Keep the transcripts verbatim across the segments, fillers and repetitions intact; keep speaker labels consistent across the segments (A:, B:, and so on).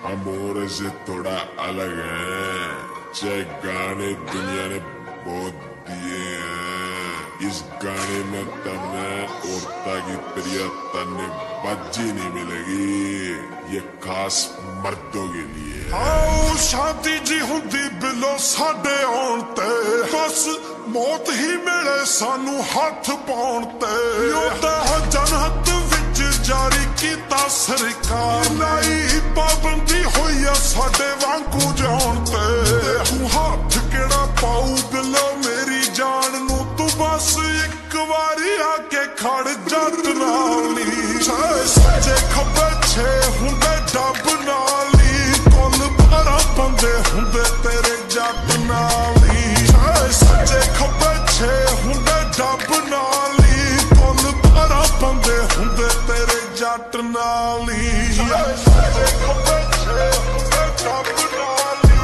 A: अमोर से थोड़ा अलग है। चाहे गाने दुनिया ने बहुत दिए हैं, इस गाने में तमने औरता की प्रिय तन्ने बाजी नहीं मिलेगी। ये खास मर्दों के लिए। आओ शांति जी हुंदी बिलो साडे आउण ते, बस मौत ही मिले सानू हाथ पाउण ते। योदा जनहत विच जारी कीता सरकार, लाई पाबंदी होई आ साडे वांगू जाउण ते। तू हाथ केड़ा पाऊ बिलो मेरी जान नू, तू बस एक वारी आके खड़ जट नाली। सच्चे खब्बे छे हुंदे डब नाली, कुल बारह बंदे हुंदे तेरे जट नाली। सच्चे खब्बे छे हुंदे डब नाली, कुल बारह बंदे हुंदे तेरे जट नाली। सच्चे खब्बे छे हुंदे डब नाली,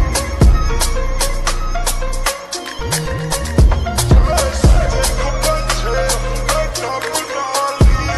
A: सच्चे खब्बे छे हुंदे डब नाली।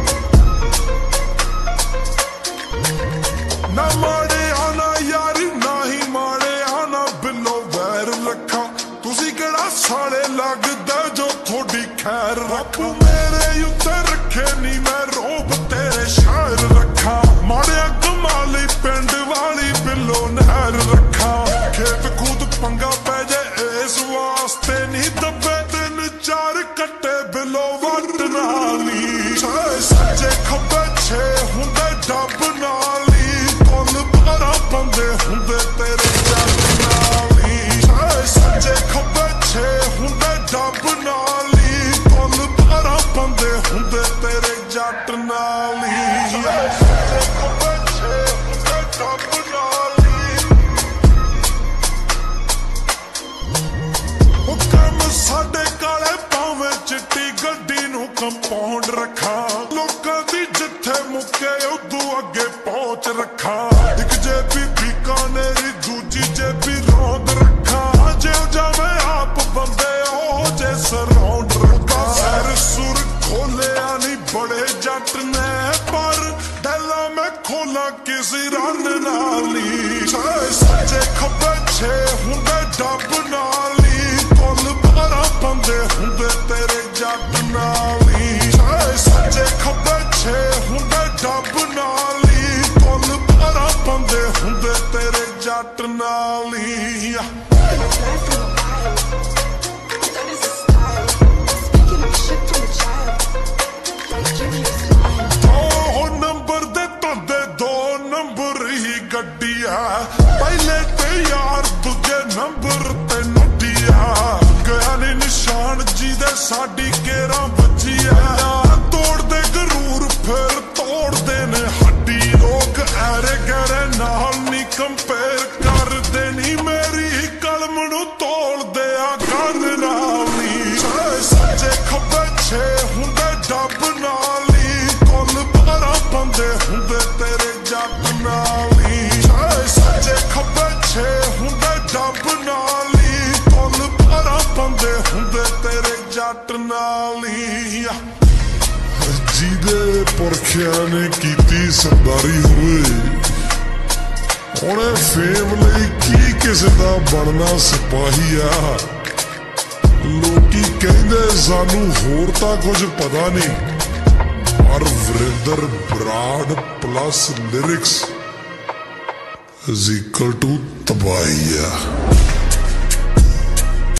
A: ना माड़े आना यारी ना ही माड़े आना बिलो वैर रखा, तुसी केड़ा साले लगदा जो थोड़ी खैर। रब मेरे उत्ते रखे नी मैं रोब तेरे शायर रखा, माड़िया कमाली पिंड वाली बिलो नहर रखा। खेत कूद पंगा पै जाए इस वास्ते नी दबे, तीन चार कट्टे बिलो वट नाली। सच्चे खब्बे छे हुंदे डब नाली, कुल बारह बंदे हुंदे तेरे जट नाली। सच्चे खब्बे छे हुंदे डब नाली, कुल बारह बंदे हुंदे तेरे जट नाली। सच्चे खब्बे छे हुंदे डब नाली। हुकम साडे काले पावे चिट्टी गड्डी नू कंपाउंड रखा, लोकां दी जिथे मुके उदू अगे पहुंच रखा। एक जेबी बीकानेरी दूजी जेबी रौंद रखा, जे जावे आप बंदे ओ जे सराउंड रखा। सर सुर खोलिया नी बड़े जट ने, पर डैला मैं खोला किसी रन नाली। सच्चे खब्बे छे हुंदे डब नाली, कुल बारह बंदे हुंदे तेरे जट नाली। सच्चे खब्बे छे हुंदे डब नाली, कुल बारह बंदे हुंदे तेरे जट नाली। दो नंबर दे तंदे दो नंबर ही गड्डिया, पहले ते यार दूजे नंबर ते नड्डिया। गया नी निशान जी दे साडी केरा बचिया, तोड़ दे गरूर फिर तोड़ दे ने हड्डी। लोग ऐरे गैरे नाल नी कंपेयर कर दे नी, मेरी कलम नू तोड़ दे आ गन नाली। सच्चे खब्बे छे हुंदे डब नाली, कुल बारह बंदे हुंदे तेरे जट नाली। सच्चे खब्बे छे हुंदे डब नाली, कुल बारह बंदे हुंदे तेरे जट नाली। जिदे पुरखिया ने कीती सरदारी होए, हुणे फेम लई की किसे दा बनना सिपाही आ। लोकी कहंदे सानू होर तां कुछ पता नहीं, पर Varinder Brar plus lyrics is equal to तबाही आ।